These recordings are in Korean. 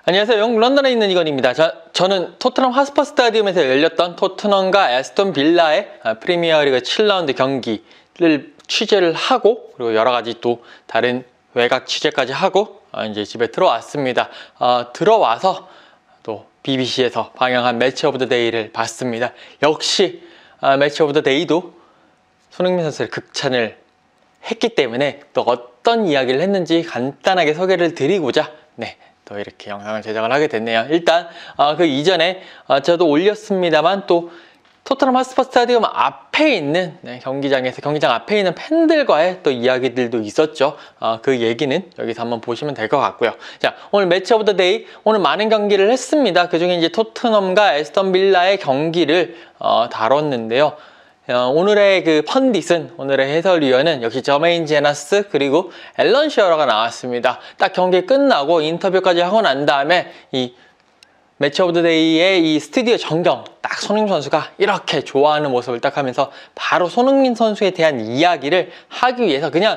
안녕하세요. 영국 런던에 있는 이건입니다. 저는 토트넘 하스퍼 스타디움에서 열렸던 토트넘과 에스턴 빌라의 프리미어리그 7라운드 경기를 취재를 하고, 그리고 여러 가지 또 다른 외곽 취재까지 하고 이제 집에 들어왔습니다. 들어와서 또 BBC에서 방영한 매치 오브 더 데이를 봤습니다. 역시 매치 오브 더 데이도 손흥민 선수를 극찬을 했기 때문에 또 어떤 이야기를 했는지 간단하게 소개를 드리고자 또 이렇게 영상을 제작을 하게 됐네요. 일단 그 이전에 저도 올렸습니다만 또 토트넘 하스퍼 스타디움 앞에 있는 경기장 앞에 있는 팬들과의 또 이야기들도 있었죠. 그 얘기는 여기서 한번 보시면 될 것 같고요. 자, 오늘 매치 오브 더 데이, 오늘 많은 경기를 했습니다. 그중에 이제 토트넘과 에스턴 빌라의 경기를 다뤘는데요. 오늘의 그 펀딧은, 오늘의 해설위원은 역시 저메인 제나스 그리고 앨런 시어러가 나왔습니다. 딱 경기 끝나고 인터뷰까지 하고 난 다음에 이 매치 오브 더 데이의 이 스튜디오 전경, 딱 손흥민 선수가 이렇게 좋아하는 모습을 딱 하면서 바로 손흥민 선수에 대한 이야기를 하기 위해서 그냥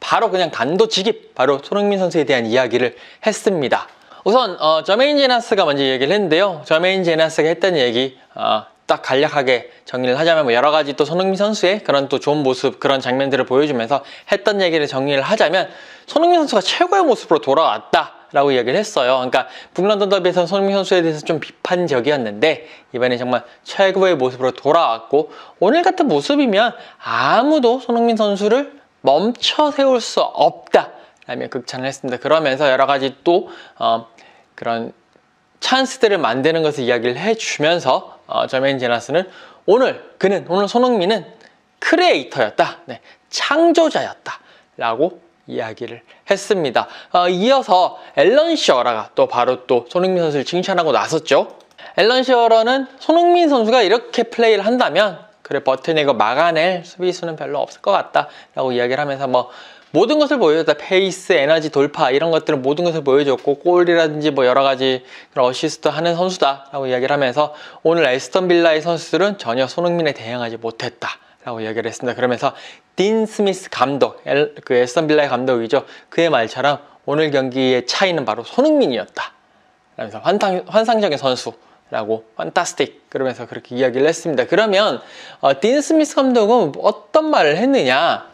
단도직입 바로 손흥민 선수에 대한 이야기를 했습니다. 우선 저메인 제나스가 먼저 얘기를 했는데요. 저메인 제나스가 했던 얘기 딱 간략하게 정리를 하자면 뭐 여러 가지 또 손흥민 선수의 그런 또 좋은 모습, 그런 장면들을 보여주면서 했던 얘기를 정리를 하자면 손흥민 선수가 최고의 모습으로 돌아왔다 라고 이야기를 했어요. 그러니까 북런던 더비에서 손흥민 선수에 대해서 좀 비판적이었는데 이번에 정말 최고의 모습으로 돌아왔고, 오늘 같은 모습이면 아무도 손흥민 선수를 멈춰 세울 수 없다 라며 극찬을 했습니다. 그러면서 여러 가지 또 그런 찬스들을 만드는 것을 이야기를 해주면서 저메인 제나스는 오늘 손흥민은 크리에이터였다, 창조자였다 라고 이야기를 했습니다. 이어서 앨런 시어러가 또 바로 또 손흥민 선수를 칭찬하고 나섰죠. 앨런 시어러는 손흥민 선수가 이렇게 플레이를 한다면 그래 버텨내고 막아낼 수비수는 별로 없을 것 같다 라고 이야기를 하면서 뭐 모든 것을 보여줬다. 페이스, 에너지, 돌파 이런 것들은 모든 것을 보여줬고, 골이라든지 뭐 여러 가지 그런 어시스트 하는 선수다 라고 이야기를 하면서 오늘 에스턴 빌라의 선수들은 전혀 손흥민에 대응하지 못했다 라고 이야기를 했습니다. 그러면서 딘 스미스 감독, 그 에스턴 빌라의 감독이죠. 그의 말처럼 오늘 경기의 차이는 바로 손흥민이었다 라면서 환상적인 선수라고 판타스틱 그러면서 그렇게 이야기를 했습니다. 그러면 딘 스미스 감독은 어떤 말을 했느냐,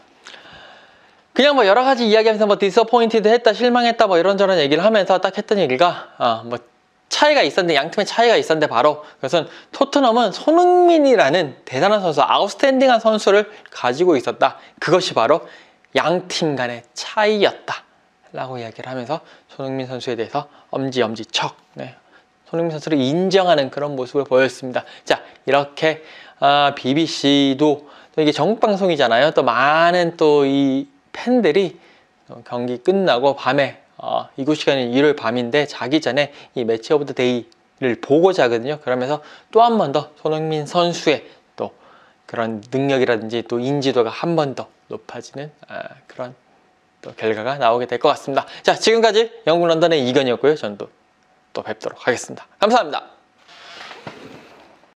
그냥 뭐 여러 가지 이야기하면서 뭐 디서포인티드 했다, 실망했다 뭐 이런저런 얘기를 하면서 딱 했던 얘기가 뭐 차이가 있었는데, 양팀의 차이가 있었는데 바로 그것은 토트넘은 손흥민이라는 대단한 선수, 아웃스탠딩한 선수를 가지고 있었다. 그것이 바로 양팀 간의 차이였다 라고 이야기를 하면서 손흥민 선수에 대해서 엄지척 손흥민 선수를 인정하는 그런 모습을 보였습니다. 자, 이렇게 BBC도 또 이게 전국 방송이잖아요. 또 많은 또 이 팬들이 경기 끝나고 밤에 이곳 시간은 일요일 밤인데 자기 전에 이 매치 오브 더 데이를 보고 자거든요. 그러면서 또 한 번 더 손흥민 선수의 또 그런 능력이라든지 또 인지도가 한 번 더 높아지는 그런 또 결과가 나오게 될 것 같습니다. 자, 지금까지 영국 런던의 이건이었고요. 저는 또 뵙도록 하겠습니다. 감사합니다.